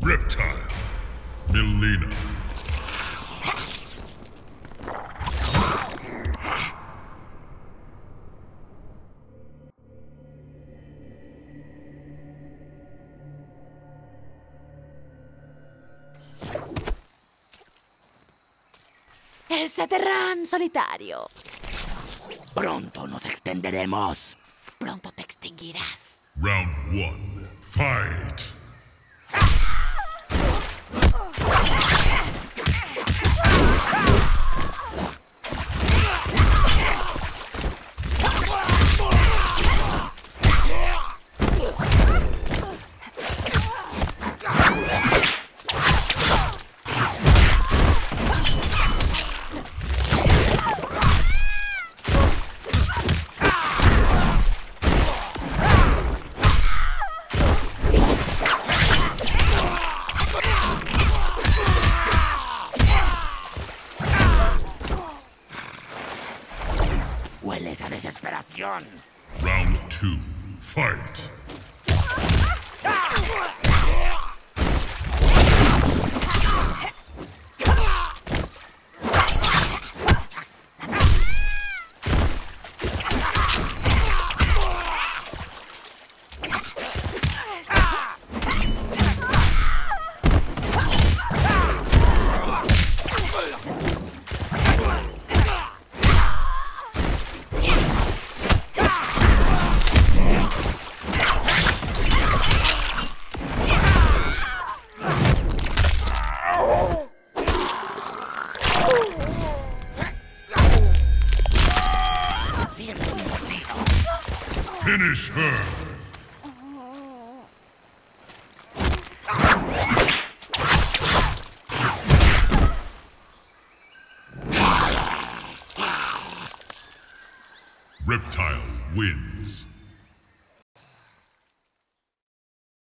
Reptile Mileena. El Saterrán solitario. Pronto nos extenderemos. Pronto te extinguirás. Round 1. Fight! Hueles a desesperación. Round 2. Fight! Finish her! Reptile wins.